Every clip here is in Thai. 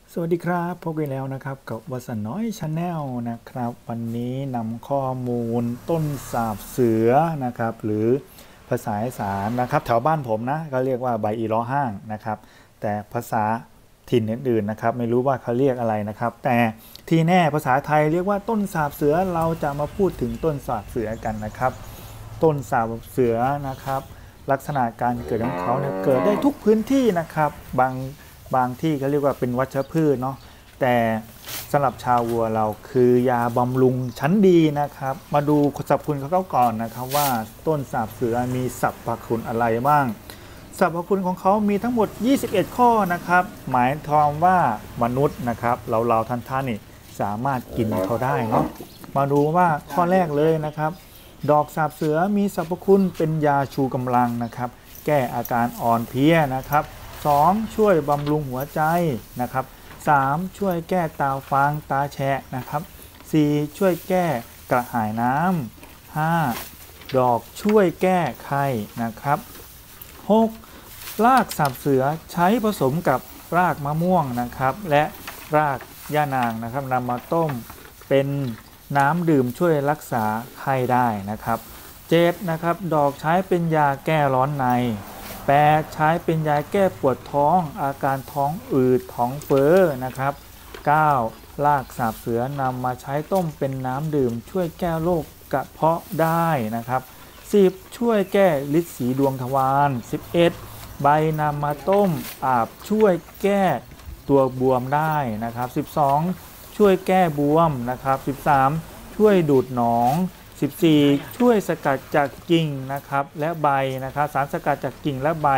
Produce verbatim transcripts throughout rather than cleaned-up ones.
สวัสดีครับพบกันแล้วนะครับกับวสันต์น้อยชาแนลนะครับวันนี้นำข้อมูลต้นสาบเสือนะครับหรือภาษาอีสานนะครับแถวบ้านผมนะก็เรียกว่าใบอีล้อห้างนะครับแต่ภาษาถิ่นอื่นๆนะครับไม่รู้ว่าเขาเรียกอะไรนะครับแต่ที่แน่ภาษาไทยเรียกว่าต้นสาบเสือเราจะมาพูดถึงต้นสาบเสือกันนะครับต้นสาบเสือนะครับลักษณะการเกิดของเขาเนี่ยเกิดได้ทุกพื้นที่นะครับบางบางที่เขาเรียกว่าเป็นวัชพืชเนาะแต่สำหรับชาววัวเราคือยาบำรุงชั้นดีนะครับมาดูสรรพคุณเขาก่อนนะครับว่าต้นสาบเสือมีสรรพคุณอะไรบ้างสรรพคุณของเขามีทั้งหมดยี่สิบเอ็ดข้อนะครับหมายความว่ามนุษย์นะครับเราเราท่านท่านนี่สามารถกินเขาได้เนาะมาดูว่าข้อแรกเลยนะครับดอกสาบเสือมีสรรพคุณเป็นยาชูกำลังนะครับแก้อาการอ่อนเพลียนะครับสองช่วยบำรุงหัวใจนะครับสามช่วยแก้ตาฟางตาแฉะนะครับสี่ช่วยแก้กระหายน้ำห้าดอกช่วยแก้ไข้นะครับหกรากสาบเสือใช้ผสมกับรากมะม่วงนะครับและรากย่านางนะครับนำมาต้มเป็นน้ำดื่มช่วยรักษาไข้ได้นะครับเจ็ดนะครับดอกใช้เป็นยาแก้ร้อนในแปดใช้เป็นยาแก้ปวดท้องอาการท้องอืดท้องเฟ้อนะครับเก้ารากสาบเสือนำมาใช้ต้มเป็นน้ำดื่มช่วยแก้โรคกระเพาะได้นะครับสิบช่วยแก้ฤทธิ์สีดวงทวารสิบเอ็ดใบนำมาต้มอาบช่วยแก้ตัวบวมได้นะครับสิบสองช่วยแก้บวมนะครับสิบสามช่วยดูดหนองสิบสี่ช่วยสกัดจากกิ่งนะครับและใบนะครับสารสกัดจากกิ่งและใบ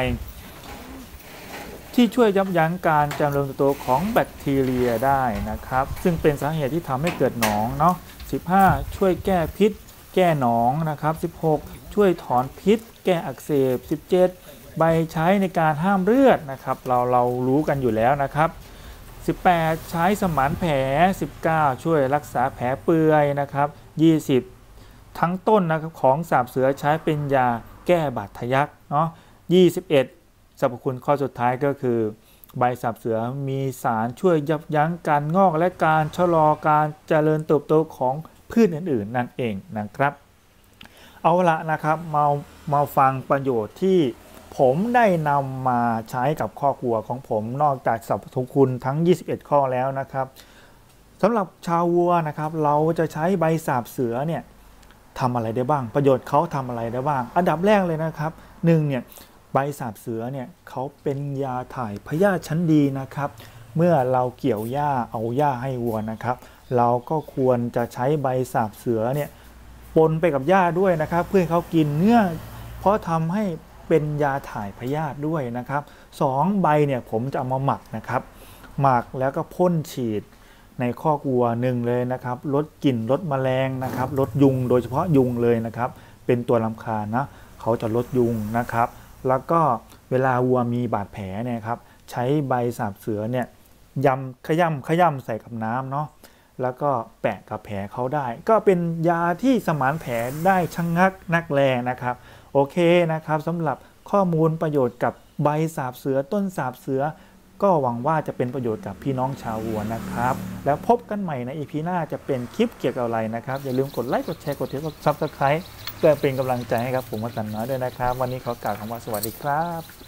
ที่ช่วยยับยั้งการเจริญเติบโตของแบคทีเรียได้นะครับซึ่งเป็นสาเหตุที่ทำให้เกิดหนองเนาะสิบห้าช่วยแก้พิษแก้หนองนะครับสิบหกช่วยถอนพิษแก้อักเสบสิบเจ็ดใบใช้ในการห้ามเลือดนะครับเราเรารู้กันอยู่แล้วนะครับสิบแปดใช้สมานแผลสิบเก้าช่วยรักษาแผลเปื่อยนะครับยี่สิบทั้งต้นนะครับของสาบเสือใช้เป็นยาแก้บาดทะยักเนาะยี่สิบเอ็ดสรรพคุณข้อสุดท้ายก็คือใบสาบเสือมีสารช่วยยับยั้งการงอกและการชะลอการเจริญเติบโตของพืชอื่นๆนั่นเองนะครับเอาละนะครับมามาฟังประโยชน์ที่ผมได้นำมาใช้กับครอบครัวของผมนอกจากสรรพคุณทั้งยี่สิบเอ็ดข้อแล้วนะครับสำหรับชาววัวนะครับเราจะใช้ใบสาบเสือเนี่ยทำอะไรได้บ้างประโยชน์เขาทำอะไรได้บ้างอันดับแรกเลยนะครับหนึ่งเนี่ยใบสาบเสือเนี่ยเขาเป็นยาถ่ายพยาธิชั้นดีนะครับเมื่อเราเกี่ยวหญ้าเอาหญ้าให้วัวนะครับเราก็ควรจะใช้ใบสาบเสือเนี่ยปนไปกับหญ้าด้วยนะครับเพื่อให้เขากินเนื้อเพราะทำให้เป็นยาถ่ายพยาธิด้วยนะครับสองใบเนี่ยผมจะเอามาหมักนะครับหมักแล้วก็พ่นฉีดในคอกวัวหนึ่งเลยนะครับลดกลิ่นลดแมลงนะครับลดยุงโดยเฉพาะยุงเลยนะครับเป็นตัวรำคาญนะเขาจะลดยุงนะครับแล้วก็เวลาวัวมีบาดแผลเนี่ยครับใช้ใบสาบเสือเนี่ยยำขย่ำขย่ำใส่กับน้ำเนาะแล้วก็แปะกับแผลเขาได้ก็เป็นยาที่สมานแผลได้ชะ งักนักแลนะครับโอเคนะครับสำหรับข้อมูลประโยชน์กับใบสาบเสือต้นสาบเสือก็หวังว่าจะเป็นประโยชน์กับพี่น้องชาววัวนะครับแล้วพบกันใหม่ใน อี พี หน้าจะเป็นคลิปเกี่ยวกับอะไรนะครับอย่าลืมกดไลค์กดแชร์กดติดตาม ซับสไครบ์ เพื่อเป็นกำลังใจให้กับผมวสันต์น้อยด้วยนะครับวันนี้ขอกล่าวคำว่าสวัสดีครับ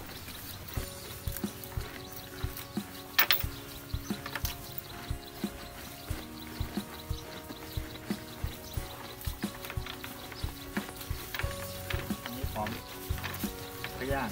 นี่หอมกระย่าง